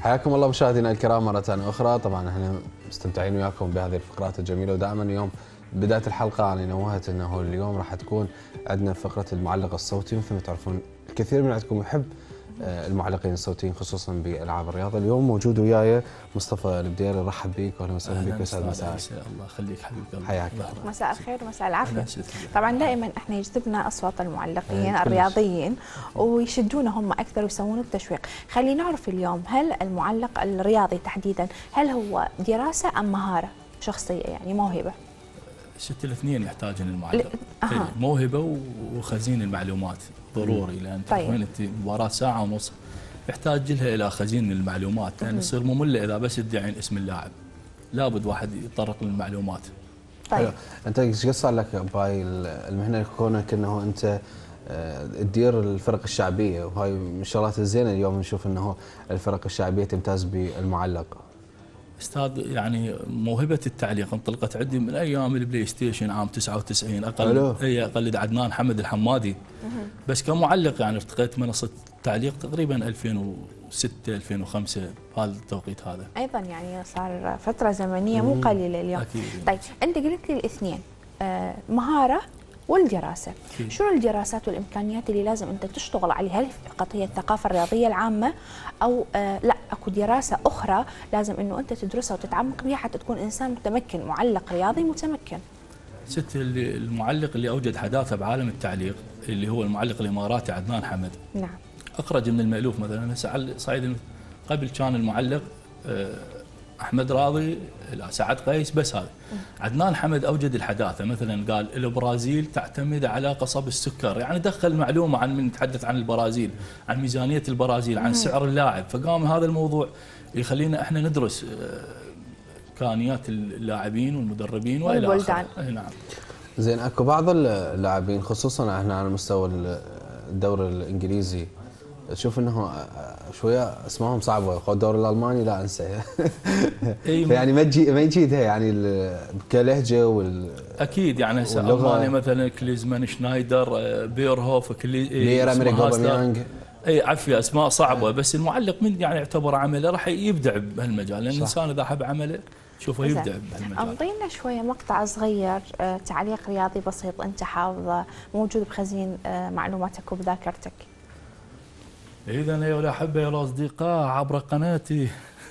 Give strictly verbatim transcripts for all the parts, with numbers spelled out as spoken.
حياكم الله مشاهدينا الكرام مرة أخرى. طبعا احنا مستمتعين وياكم بهذه الفقرات الجميلة، ودائما اليوم بداية الحلقة أنا نوهت أنه اليوم راح تكون عندنا فقرة المعلق الصوتي. مثل ما تعرفون الكثير من عندكم يحب المعلقين الصوتيين خصوصا بألعاب الرياضة. اليوم موجود وياي مصطفى البديري، رحب بك واهلا وسهلا بك ويسعد مساك. الله يخليك حبيب قلبي. حياك مساء الخير ومساء العافية. طبعا دائما احنا يجذبنا أصوات المعلقين الرياضيين ويشدونا هم أكثر ويسوون التشويق. خلينا نعرف اليوم، هل المعلق الرياضي تحديدا هل هو دراسة أم مهارة شخصية، يعني موهبة؟ ست الاثنين يحتاجون المعلق. أه. موهبة وخزين المعلومات ضروري، لأن طيب. وين انت مباراة ساعة ونص يحتاج لها إلى خزين المعلومات، لأن يعني يصير مملة إذا بس تدعين اسم اللاعب، لابد واحد يتطرق للمعلومات. طيب أنت ايش قد صار لك بهاي المهنة، كونك أنه أنت تدير الفرق الشعبية، وهاي من الشغلات الزينة اليوم نشوف أنه الفرق الشعبية تمتاز بالمعلق. استاذ يعني موهبه التعليق انطلقت عندي من ايام البلاي ستيشن عام تسعة وتسعين. اقل اي اقلد عدنان حمد الحمادي، بس كمعلق يعني ارتقيت منصه التعليق تقريبا ألفين وستة ألفين وخمسة بهذا التوقيت هذا. ايضا يعني صار فتره زمنيه مو قليله اليوم. أكيد. طيب انت قلت لي الاثنين، آه مهاره والدراسه، أكيد. شنو الدراسات والامكانيات اللي لازم انت تشتغل عليها؟ هل فقط هي الثقافه الرياضيه العامه او آه لا اكو دراسه اخرى لازم انه انت تدرسها وتتعمق بها حتى تكون انسان متمكن، معلق رياضي متمكن؟ ست المعلق اللي اوجد حداثه بعالم التعليق اللي هو المعلق الاماراتي عدنان حمد. نعم. اخرج من المألوف مثلا هسه على صعيد قبل كان المعلق آه احمد راضي، لا سعد قيس، بس هذا. عدنان حمد اوجد الحداثه، مثلا قال البرازيل تعتمد على قصب السكر، يعني دخل معلومه عن من نتحدث عن البرازيل، عن ميزانيه البرازيل، عن سعر اللاعب، فقام هذا الموضوع يخلينا احنا ندرس امكانيات اللاعبين والمدربين والى اخره. نعم. زين، اكو بعض اللاعبين خصوصا احنا على مستوى الدوري الانجليزي تشوف انه شويه اسمائهم صعبه، الدوري الالماني لا انسى. يعني ما تجي ما يجيدها يعني كلهجه وال اكيد يعني هسه المانيا مثلا كليزمان، شنايدر، بيرهوف، كلي بير امريكا اوباميانغ، اي عفيه اسماء صعبه، بس المعلق من يعني يعتبر عمله راح يبدع بهالمجال، لان الانسان اذا حب عمله شوفه يبدع بهالمجال. انطينا شويه مقطع صغير تعليق رياضي بسيط انت حافظه موجود بخزين معلوماتك وبذاكرتك. إذا أيها الأحبة يا الأصدقاء عبر قناتي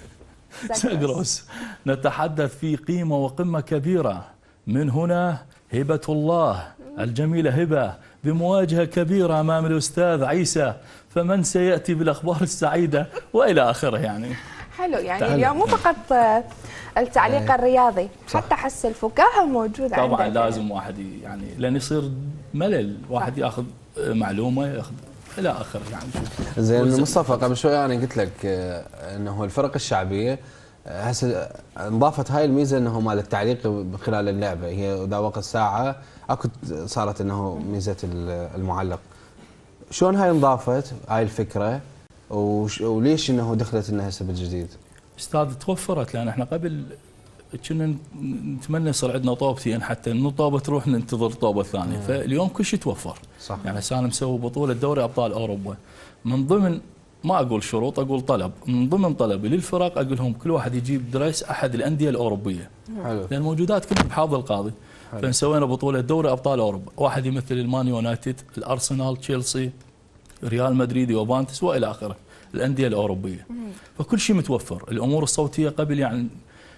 زاغروس نتحدث في قيمة وقمة كبيرة. من هنا هبة الله الجميلة هبة بمواجهة كبيرة أمام الأستاذ عيسى، فمن سيأتي بالأخبار السعيدة وإلى آخره. يعني حلو، يعني اليوم مو فقط التعليق الرياضي، حتى حس الفكاهة موجودة طبعا عندك. لازم واحد يعني لأن يصير ملل، واحد ياخذ معلومة ياخذ الى اخره. يعني زين مصطفى، قبل شوي انا قلت لك انه الفرق الشعبيه هسه انضافت هاي الميزه انه مال التعليق من خلال اللعبه، هي اذا وقت ساعه اكو صارت انه ميزه المعلق. شلون هاي انضافت هاي الفكره وليش انه دخلت لنا هسه بالجديد؟ استاذ توفرت، لان احنا قبل كنا نتمنى يصير عندنا طوبتين، حتى من طوبه تروح ننتظر طوبه ثانيه، فاليوم كل شيء توفر. صح. يعني هسه انا مسوي بطوله دوري ابطال اوروبا، من ضمن ما اقول شروط اقول طلب، من ضمن طلبي للفرق اقول لهم كل واحد يجيب درس احد الانديه الاوروبيه. حلو. لان موجودات كلها بحافظ القاضي. فسوينا بطوله دوري ابطال اوروبا، واحد يمثل المان يونايتد، الارسنال، تشيلسي، ريال مدريد، يوفنتوس والى اخره، الانديه الاوروبيه. فكل شيء متوفر. الامور الصوتيه قبل يعني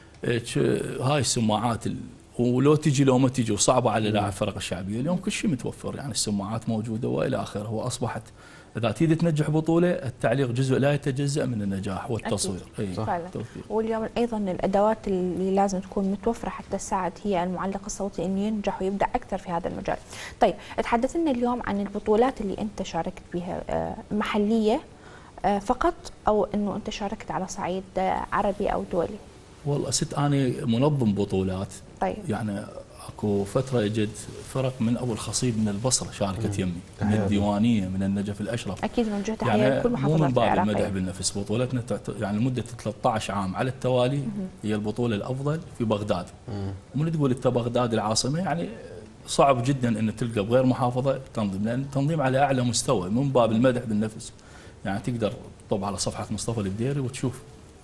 هاي السماعات ولو تجي لو ما تجي وصعبه على لاعب الفرق الشعبيه، اليوم كل شيء متوفر، يعني السماعات موجوده والى اخره. واصبحت اذا تريد تنجح بطوله التعليق جزء لا يتجزا من النجاح والتصوير. اي فعلا. واليوم ايضا الادوات اللي لازم تكون متوفره حتى تساعد هي المعلق الصوتي انه ينجح ويبدع اكثر في هذا المجال. طيب تحدث لنا اليوم عن البطولات اللي انت شاركت بها، محليه فقط او انه انت شاركت على صعيد عربي او دولي؟ والله ست أنا منظم بطولات. طيب. يعني اكو فتره اجت فرق من ابو الخصيب من البصره شاركت يمي، من الديوانيه، من النجف الاشرف. اكيد موجود تحيه يعني لكل محافظات العراق. مو من باب المدح بالنفس، بطولتنا يعني لمده ثلاثة عشر عام على التوالي هي البطوله الافضل في بغداد. ومن تقول انت بغداد العاصمه يعني صعب جدا ان تلقى بغير محافظه تنظيم، لان التنظيم على اعلى مستوى من باب المدح بالنفس. يعني تقدر تطب على صفحه مصطفى البديري وتشوف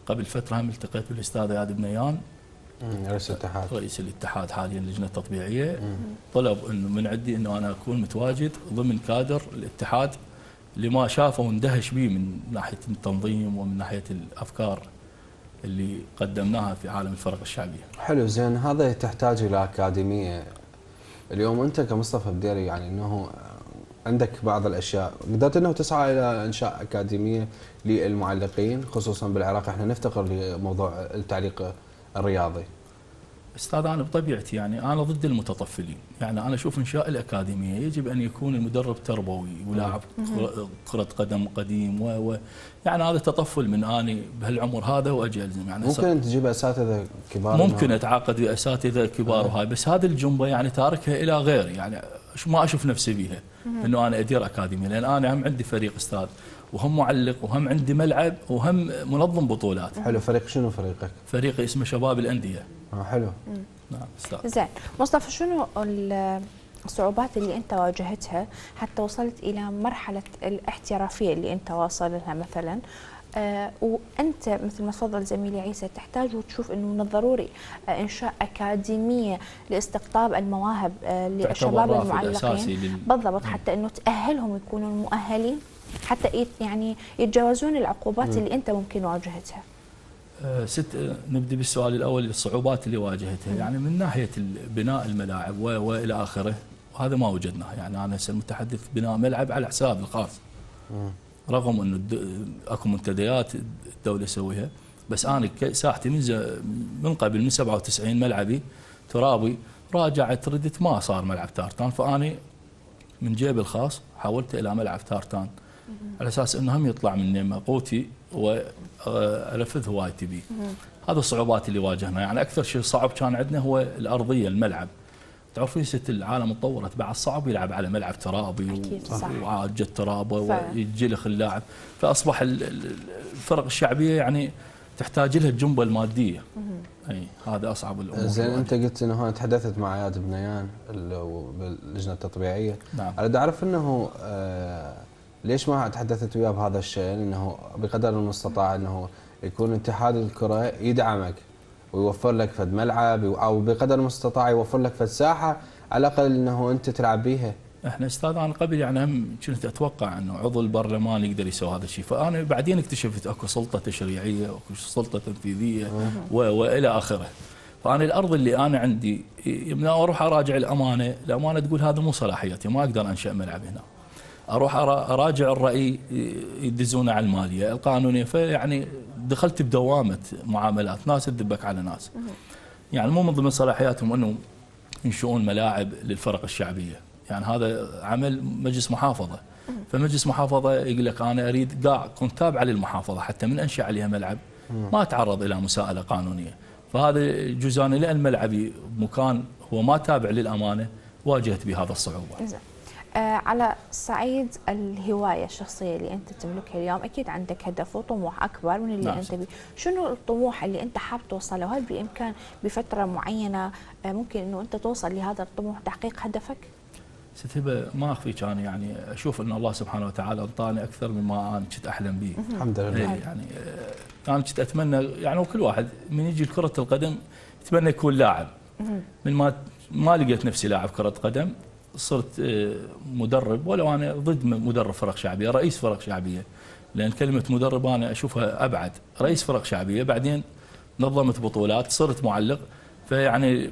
قبل فتره هم التقيت بالاستاذ اياد بنيان رئيس الاتحاد رئيس الاتحاد حاليا اللجنه التطبيعيه. طلب انه من عندي انه انا اكون متواجد ضمن كادر الاتحاد لما شافه واندهش به من ناحيه التنظيم ومن ناحيه الافكار اللي قدمناها في عالم الفرق الشعبيه. حلو زين. هذا تحتاج الى اكاديميه. اليوم انت كمصطفى بديري يعني انه عندك بعض الاشياء، قدرت انه تسعى الى انشاء اكاديميه للمعلقين خصوصا بالعراق، احنا نفتقر لموضوع التعليق الرياضي. استاذ انا بطبيعتي يعني انا ضد المتطفلين، يعني انا اشوف انشاء الاكاديميه يجب ان يكون المدرب تربوي ولاعب كره قدم قديم و, و يعني هذا تطفل من اني بهالعمر هذا واجي الزم يعني. ممكن تجيب اساتذه كبار، ممكن اتعاقد باساتذه كبار وهاي، بس هذه الجنبه يعني تاركها الى غيري، يعني ما اشوف نفسي بيها انه انا ادير اكاديميه، لان انا هم عندي فريق استاذ وهم معلق وهم عندي ملعب وهم منظم بطولات. حلو. فريق شنو فريقك؟ فريقي اسمه شباب الانديه. اه حلو. نعم استاذ. زين مصطفى، شنو الصعوبات اللي انت واجهتها حتى وصلت الى مرحله الاحترافيه اللي انت واصل لها مثلا؟ آه وانت مثل ما تفضل زميلي عيسى تحتاج وتشوف انه من الضروري آه انشاء اكاديميه لاستقطاب المواهب آه للشباب المعلقين بالضبط، حتى انه تاهلهم يكونوا مؤهلين حتى يعني يتجاوزون العقوبات م. اللي انت ممكن واجهتها. آه ست نبدا بالسؤال الاول، الصعوبات اللي واجهتها م. يعني من ناحيه بناء الملاعب والى اخره، وهذا ما وجدناه. يعني انا هسه متحدث بناء ملعب على حساب الخاص م. رغم انه اكو منتديات الدوله تسويها، بس انا ساحتي من من قبل من سبعة وتسعين ملعبي ترابي، راجعت ردت ما صار ملعب تارتان، فاني من جيبي الخاص حولته الى ملعب تارتان على اساس انه هم يطلع من قوتي وانفذ هوايتي به. هذا الصعوبات اللي واجهنا. يعني اكثر شيء صعب كان عندنا هو الارضيه، الملعب. تعرفين ست العالم تطورت، بعد صعب يلعب على ملعب ترابي وعاجة ترابه ويجلخ اللاعب، فاصبح الفرق الشعبيه يعني تحتاج لها الجنبه الماديه. اي هذا اصعب الامور. زين انت قلت انه تحدثت مع اياد بنيان باللجنه التطبيعيه. نعم. انا اعرف انه آه ليش ما تحدثت وياه بهذا الشيء؟ انه بقدر المستطاع انه يكون اتحاد الكره يدعمك ويوفر لك فد ملعب، او بقدر المستطاع يوفر لك فد ساحه على الاقل انه انت تلعب بيها. احنا استاذ انا قبل يعني هم كنت اتوقع انه عضو البرلمان يقدر يسوي هذا الشيء، فانا بعدين اكتشفت اكو سلطه تشريعيه واكو سلطه تنفيذيه والى اخره. فانا الارض اللي انا عندي من اروح اراجع الامانه، الامانه تقول هذا مو صلاحيتي، ما اقدر انشا ملعب هنا. اروح اراجع الراي يدزونه على الماليه القانونيه، فيعني دخلت بدوامه معاملات، ناس تدبك على ناس. يعني مو من ضمن صلاحياتهم انه ينشؤون ملاعب للفرق الشعبيه، يعني هذا عمل مجلس محافظه. فمجلس محافظه يقول لك انا اريد قاع كنت تابعه للمحافظه حتى من انشا عليها ملعب ما تعرض الى مساءله قانونيه. فهذا جزء لان ملعبي بمكان هو ما تابع للامانه واجهت بهذا الصعوبه. آه على صعيد الهوايه الشخصيه اللي انت تملكها اليوم، اكيد عندك هدف وطموح اكبر من اللي نعم. انت بيه، شنو الطموح اللي انت حاب توصله؟ وهل بامكان بفتره معينه آه ممكن انه انت توصل لهذا الطموح، تحقيق هدفك؟ ست هبه ما اخفيك انا يعني اشوف ان الله سبحانه وتعالى انطاني اكثر مما انا كنت احلم به. الحمد لله. يعني انا كنت اتمنى يعني وكل واحد من يجي كره القدم يتمنى يكون لاعب. من ما ما لقيت نفسي لاعب كره قدم صرت مدرب، ولو انا ضد مدرب فرق شعبيه، رئيس فرق شعبيه، لان كلمه مدرب انا اشوفها ابعد. رئيس فرق شعبيه، بعدين نظمت بطولات، صرت معلق، فيعني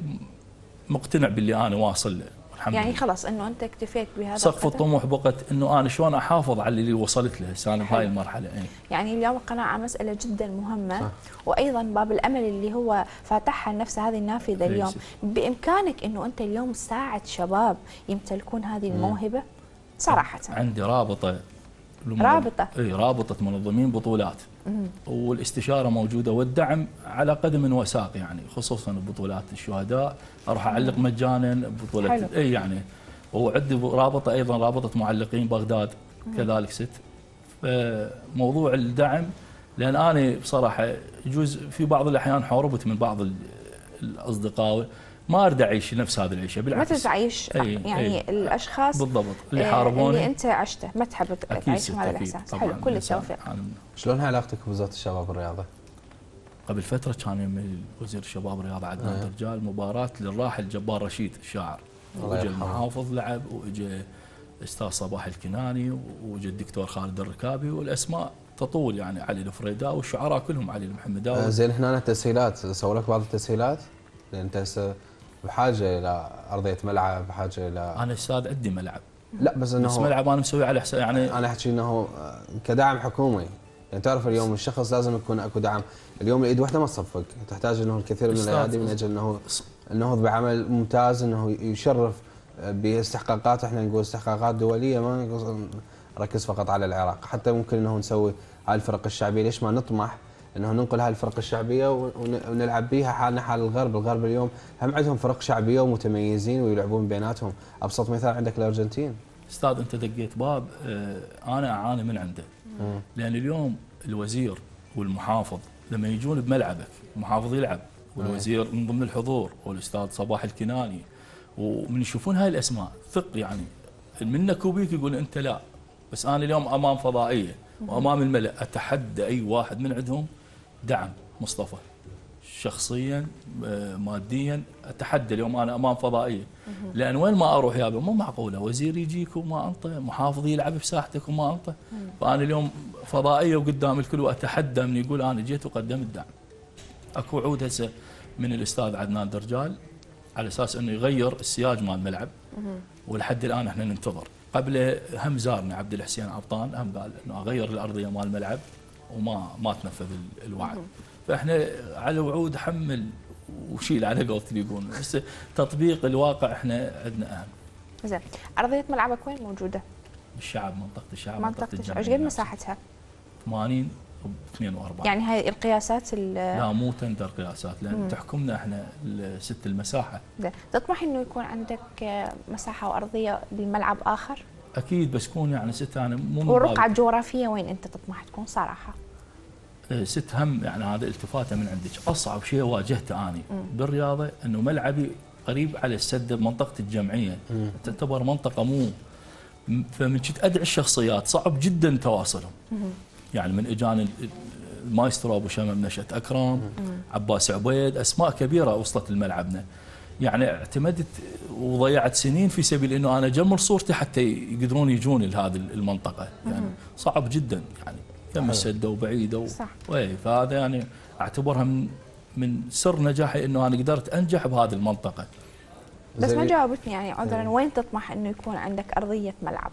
مقتنع باللي انا واصل له الحمد يعني لله. خلاص انه انت اكتفيت بهذا سقف الطموح بقت انه انا شلون احافظ على اللي وصلت له هسه انا بهاي المرحله. ايه. يعني اليوم القناعه مساله جدا مهمه. صح. وايضا باب الامل اللي هو فاتحها لنفس هذه النافذه اليوم، بامكانك انه انت اليوم تساعد شباب يمتلكون هذه الموهبه صراحه. عندي رابطه رابطه اي رابطه منظمين بطولات، مم. والاستشاره موجوده والدعم على قدم وساق، يعني خصوصا بطولات الشهداء اروح اعلق مجانا بطوله اي يعني. وعندي رابطه ايضا رابطه معلقين بغداد كذلك ست. فموضوع الدعم، لان انا بصراحه يجوز في بعض الاحيان حاربت من بعض الاصدقاء، ما اريد اعيش نفس هذه العيشه، بالعكس ما تعيش يعني أي بالضبط الاشخاص اللي حاربوني اللي انت عشته، ما تحب تعيش هذا الاحساس. حلو، كل التوفيق. شلون علاقتك بوزاره الشباب والرياضه؟ قبل فتره كان يم وزير الشباب والرياضه عدنان درجال مباراه للراحل جبار رشيد الشاعر، واجى المحافظ لعب، واجى الاستاذ صباح الكناني، واجى الدكتور خالد الركابي، والاسماء تطول يعني علي الفريداء والشعراء كلهم، علي المحمداوي. آه زين هنا تسهيلات، سووا لك بعض التسهيلات؟ لان انت هسه بحاجه الى ارضيه ملعب، بحاجه الى انا استاذ عندي ملعب. لا بس انه بس ملعب انا مسوي على حساب يعني. انا احكي انه كدعم حكومي، يعني تعرف اليوم الشخص لازم يكون اكو دعم، اليوم الايد واحده ما تصفق، تحتاج انه الكثير من الايادي من اجل انه النهوض بعمل ممتاز، انه يشرف باستحقاقات، احنا نقول استحقاقات دوليه، ما نركز فقط على العراق، حتى ممكن انه نسوي هاي الفرق الشعبيه، ليش ما نطمح انه ننقل هاي الفرق الشعبيه ونلعب بيها حالنا حال الغرب، الغرب اليوم هم عندهم فرق شعبيه ومتميزين ويلعبون بيناتهم، ابسط مثال عندك الارجنتين. استاذ انت دقيت باب انا اعاني من عنده، لان اليوم الوزير والمحافظ لما يجون بملعبك، المحافظ يلعب والوزير من ضمن الحضور والاستاذ صباح الكناني، ومن يشوفون هاي الاسماء ثق يعني منك وبيك يقول انت لا، بس انا اليوم امام فضائيه وامام الملأ اتحدى اي واحد من عندهم دعم مصطفى شخصيا ماديا، اتحدى اليوم انا امام فضائيه، لان وين ما اروح يابا مو معقوله وزير يجيك وما انطى، محافظ يلعب بساحتك وما انطى، فانا اليوم فضائيه وقدام الكل، واتحدى من يقول انا جيت وقدمت دعم. اكو وعود هسه من الاستاذ عدنان درجال على اساس انه يغير السياج مال الملعب، ولحد الان احنا ننتظر. قبله هم زارنا عبد الحسين عبطان، هم قال انه اغير الارضيه مال الملعب وما ما تنفذ الوعد. فاحنا على وعود حمل وشيل على قولت اللي يقولون، بس تطبيق الواقع احنا عندنا اهم. زين، ارضيه ملعبك وين موجوده؟ بالشعب، منطقه الشعب، منطقه الشعب. ايش قد مساحتها؟ ثمانين واثنين وأربعين. يعني هاي القياسات؟ لا مو تندر قياسات، لان مم. تحكمنا احنا ست المساحه. ده. تطمح انه يكون عندك مساحه وارضيه بالملعب اخر؟ اكيد، بس كون يعني ست انا مو والرقعه الجغرافيه وين انت تطمح تكون صراحه؟ ست هم يعني هذا التفاته من عندك، اصعب شيء واجهته اني مم. بالرياضه انه ملعبي قريب على السد بمنطقه الجمعيه، مم. تعتبر منطقه مو، فمن كنت ادعي الشخصيات صعب جدا تواصلهم. مم. يعني من اجاني المايسترو ابو شمم نشأت اكرم، مم. عباس عبيد، اسماء كبيره وصلت لملعبنا. يعني اعتمدت وضيعت سنين في سبيل انه انا اجمل صورتي حتى يقدرون يجون لهذه المنطقه، يعني مم. صعب جدا يعني يم السده وبعيده و... فهذا يعني اعتبرها من من سر نجاحي انه انا قدرت انجح بهذه المنطقه. بس ما جاوبتني يعني عذرا، وين تطمح انه يكون عندك ارضيه ملعب؟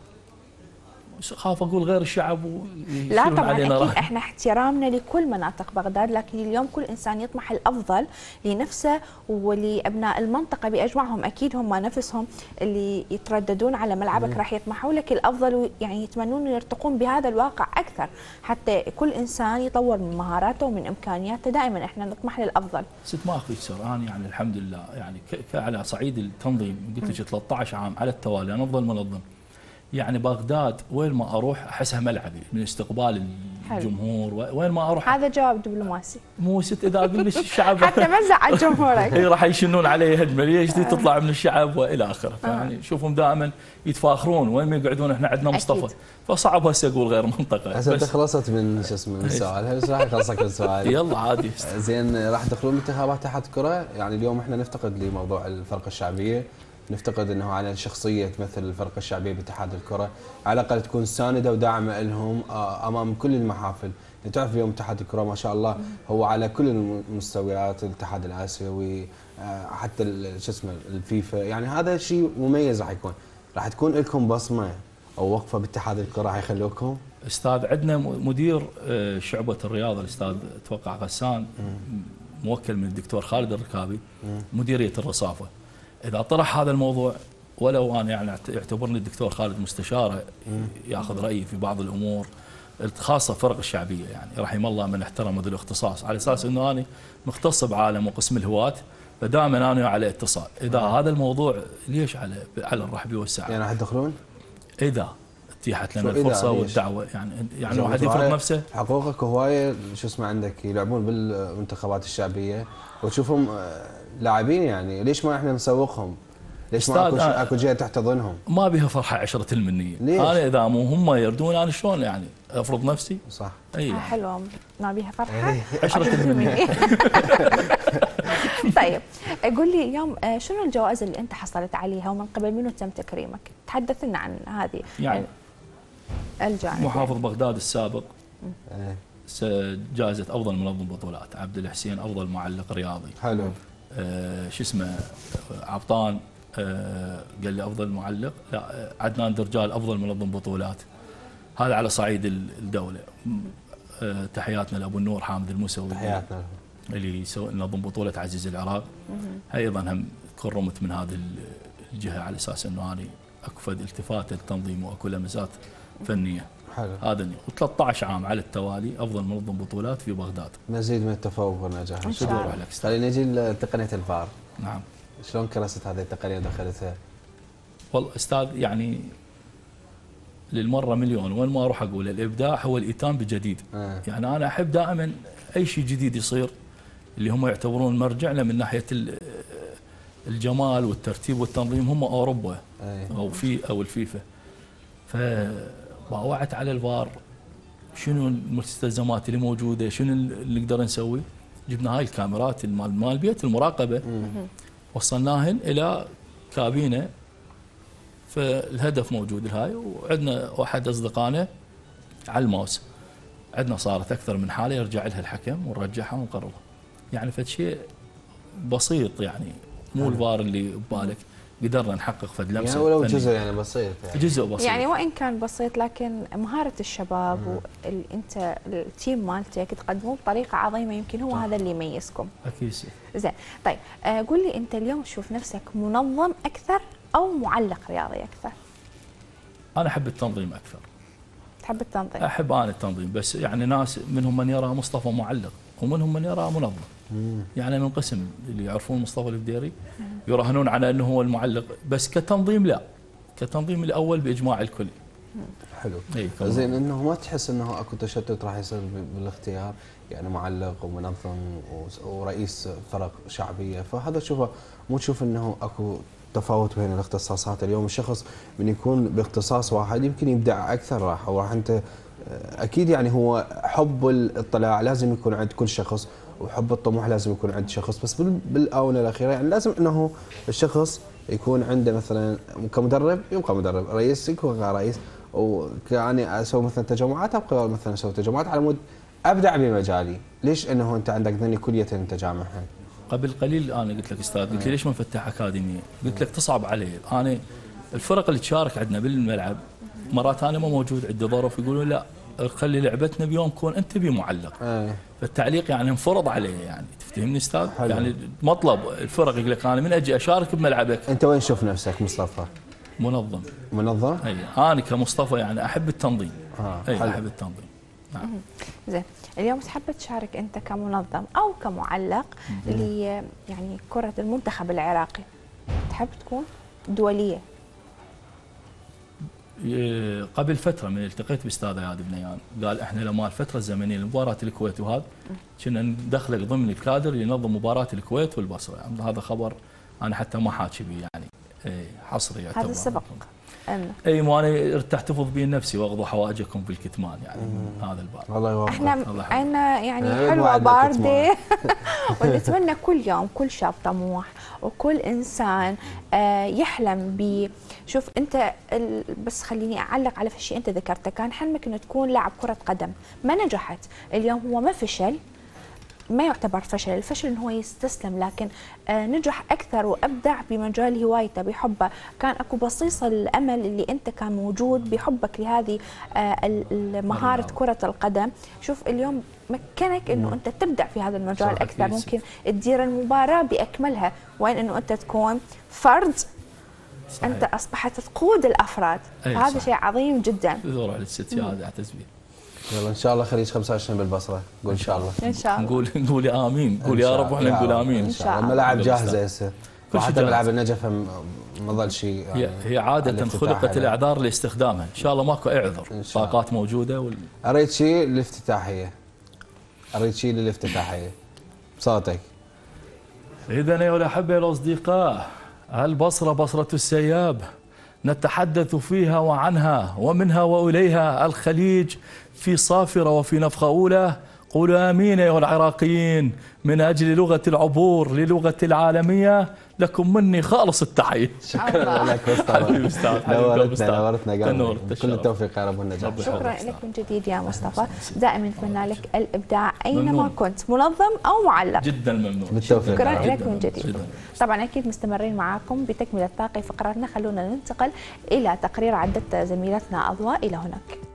خاف اقول غير الشعب لا طبعا اكيد رأي. احنا احترامنا لكل مناطق بغداد، لكن اليوم كل انسان يطمح الافضل لنفسه ولابناء المنطقه باجمعهم، اكيد هم نفسهم اللي يترددون على ملعبك راح يطمحوا لك الافضل، يعني يتمنون يرتقون بهذا الواقع اكثر، حتى كل انسان يطور من مهاراته ومن امكانياته، دائما احنا نطمح للافضل. ست ما اخفيك سر، انا يعني الحمد لله يعني على صعيد التنظيم قلت لك ثلاثة عشر عام على التوالي انا افضل منظم. يعني بغداد وين ما اروح احسها ملعبي من استقبال الجمهور، وين ما اروح. هذا جواب دبلوماسي. مو ست اذا اقول لك الشعب حتى ما تزعل جمهورك. هي راح يشنون علي هجمه، ليش دي تطلع من الشعب والى اخره، فيعني شوفهم دائما يتفاخرون وين ما يقعدون احنا عندنا مصطفى، فصعب هسه اقول غير منطقه. هسه انت خلصت من شو اسمه من السؤال، بس راح يخلصك السؤال. يلا عادي. زين راح تدخلون انتخابات اتحاد الكره، يعني اليوم احنا نفتقد لموضوع الفرقه الشعبيه، نفتقد انه على شخصيه تمثل الفرقه الشعبيه باتحاد الكره، على الاقل تكون سانده وداعمه لهم امام كل المحافل، يعني تعرف اليوم اتحاد الكره ما شاء الله هو على كل المستويات، الاتحاد الاسيوي حتى شو اسمه الفيفا، يعني هذا شيء مميز راح يكون، راح تكون لكم بصمه او وقفه باتحاد الكره راح يخلوكم. استاذ عندنا مدير شعبه الرياضه الاستاذ اتوقع غسان، موكل من الدكتور خالد الركابي، مديريه الرصافه. إذا طرح هذا الموضوع ولو أنا يعني يعتبرني الدكتور خالد مستشاره ياخذ رأيي في بعض الأمور الخاصة فرق الشعبية، يعني رحم الله من احترم ذو الاختصاص، على أساس أنه أنا مختص بعالم وقسم الهواة، فدائما أنا على اتصال. إذا هذا الموضوع ليش على على الرحب والسعة. يعني راح تدخلون؟ إذا اتيحت لنا الفرصة والدعوة، يعني يعني واحد يفرض نفسه. حقوقك هواية شو اسمه عندك يلعبون بالمنتخبات الشعبية وتشوفهم لاعبين، يعني ليش ما احنا نسوقهم؟ ليش ما اكو أستاذ، اكو جهه تحتضنهم؟ ما بها فرحه عشرة المنيه. ليش؟ انا اذا مو هم يردون انا شلون يعني افرض نفسي؟ صح. اي آه حلوه، ما بيها فرحه. عشرة المنيه. طيب قول لي اليوم آه، شنو الجوائز اللي انت حصلت عليها ومن قبل منو تم تكريمك؟ تحدث لنا عن هذه يعني الجانب. محافظ بغداد السابق إيه. س- جائزه افضل منظم بطولات، عبد الحسين افضل معلق رياضي، حلو. آه شو اسمه آه، عبطان آه قال لي افضل معلق، لا آه، عدنان درجال افضل منظم بطولات. هذا على صعيد ال- الدوله. آه تحياتنا لابو النور حامد الموسوي تحياتنا لهم. اللي يسوي نظم بطوله عزيز العراق. هي ايضا هم كرمت من هذه الجهه على اساس انه انا اكو فد التفات للتنظيم واكو لمسات فنيه. حلو. هذا و13 عام على التوالي افضل منظم بطولات في بغداد. مزيد من التفوق والنجاح ان شاء شاء الله. الله. خلينا نجي لتقنيه الفار. نعم. شلون كرست هذه التقنيه ودخلتها؟ والله استاذ يعني للمره مليون وين ما اروح اقول الابداع هو الاتيان بجديد. آه. يعني انا احب دائما اي شيء جديد يصير اللي هم يعتبرون مرجعنا من ناحيه ال- الجمال والترتيب والتنظيم هم اوروبا أي. او في او الفيفا. فباوعت على الفار شنو المستلزمات اللي موجوده، شنو اللي نقدر نسوي. جبنا هاي الكاميرات مال مال بيت المراقبه وصلناهن الى كابينه. فالهدف موجود الهاي، وعندنا واحد اصدقائنا على الماوس عندنا صارت اكثر من حاله يرجع لها الحكم ونرجعها ونقررها. يعني فد شيء بسيط يعني مو الفار اللي ببالك، قدرنا نحقق فد لمسه يعني ولو فنية. جزء يعني بسيط يعني. جزء بسيط يعني وان كان بسيط لكن مهاره الشباب وانت التيم مالتك تقدموه بطريقه عظيمه، يمكن هو هذا اللي يميزكم. اكيد. زين طيب آه قول لي انت اليوم تشوف نفسك منظم اكثر او معلق رياضي اكثر؟ انا احب التنظيم اكثر. تحب التنظيم؟ احب انا التنظيم، بس يعني ناس منهم من يرى مصطفى معلق ومنهم من يرى منظم. يعني ننقسم، اللي يعرفون مصطفى الفديري يراهنون على انه هو المعلق، بس كتنظيم لا، كتنظيم الاول باجماع الكل. حلو. إيه، زين انه ما تحس انه اكو تشتت راح يصير ب- بالاختيار، يعني معلق ومنظم و- ورئيس فرق شعبيه، فهذا تشوفه مو تشوف انه اكو تفاوت بين الاختصاصات؟ اليوم الشخص من يكون باختصاص واحد يمكن يبدع اكثر، راح وراح انت اكيد يعني هو حب الاطلاع لازم يكون عند كل شخص، وحب الطموح لازم يكون عند شخص، بس بال- بالاونه الاخيره يعني لازم انه الشخص يكون عنده مثلا كمدرب يبقى مدرب، رئيس يكون رئيس، وكاني اسوي مثلا تجمعات ابقى مثلا اسوي تجمعات على مود ابدع بمجالي. ليش انه انت عندك ذني كليه انت جامعها؟ قبل قليل انا قلت لك استاذ، قلت لي ليش ما نفتح اكاديميه؟ قلت لك تصعب علي. انا الفرق اللي تشارك عندنا بالملعب مرات انا ما موجود، عندي ظرف، يقولون لا خلي لعبتنا بيوم كون انت بي معلق. ايه. فالتعليق يعني انفرض عليه، يعني تفتهمني استاذ؟ حلو. يعني مطلب الفرق يقول لك انا من اجي اشارك بملعبك انت وين تشوف نفسك مصطفى؟ منظم. منظم؟ اي انا كمصطفى يعني احب التنظيم. آه، اي حلو. احب التنظيم. نعم. زين اليوم تحب تشارك انت كمنظم او كمعلق اللي يعني كره المنتخب العراقي، تحب تكون دوليه؟ ي- قبل فتره من التقيت باستاذ اياد بنيان، قال احنا لما الفتره الزمنيه لمباراه الكويت وهذا كنا ندخلك ضمن الكادر اللي ينظم مباراه الكويت والبصره. يعني هذا خبر انا حتى ما حاكي به يعني إيه، حصري يعتبر. هذا سبق أن اي مو انا ارتحت احتفظ به نفسي واقضوا حوائجكم بالكتمان يعني من هذا الباب. الله يوفقك. احنا الله يحفظك. عنا يعني أنا حلوه وعدنا بارده ونتمنى كل يوم كل شاب طموح وكل انسان آه، يحلم ب شوف انت ال... بس خليني اعلق على شيء انت ذكرته، كان حلمك انه تكون لاعب كره قدم، ما نجحت، اليوم هو ما فشل، ما يعتبر فشل، الفشل انه هو يستسلم، لكن آه نجح اكثر وابدع بمجال هوايته بحبه، كان اكو بصيص الامل اللي انت كان موجود بحبك لهذه آه مهاره كره القدم، شوف اليوم مكنك انه انت تبدع في هذا المجال اكثر، ممكن تدير المباراه باكملها، وين انه انت تكون فرد صحيح. انت اصبحت تقود الافراد، هذا شيء عظيم جدا. روح للست هذا اعتز به. يلا ان شاء الله خليج خمسة وعشرين بالبصره، قول ان شاء الله. ان شاء الله. نقول نقول امين، نقول يا رب واحنا نقول امين ان شاء الله. الملاعب جاهزه هسه، وحتى ملعب النجف ما ظل شيء يعني. هي هي عاده خلقت الاعذار لاستخدامها، ان شاء الله ماكو اي عذر، طاقات موجوده وال... اريد شيء للافتتاحيه، اريد شيء للافتتاحيه بصوتك. اذا يا احبه الاصدقاء البصرة بصرة السياب نتحدث فيها وعنها ومنها وإليها. الخليج في صافرة وفي نفخة أولى. قولوا آمين أيها العراقيين من أجل لغة العبور للغة العالمية. لكم مني خالص التحية. شكرا لك مصطفى. نورتنا نورتنا قلبي. كل التوفيق يا رب والنجاح. شكرا لك من جديد يا مصطفى. دائما نتمنى لك الابداع اينما كنت، منظم او معلق. جدا ممنون. بالتوفيق. شكرا لك من جديد. طبعا اكيد مستمرين معاكم بتكمله باقي فقراتنا. خلونا ننتقل الى تقرير عدت زميلتنا اضواء الى هناك.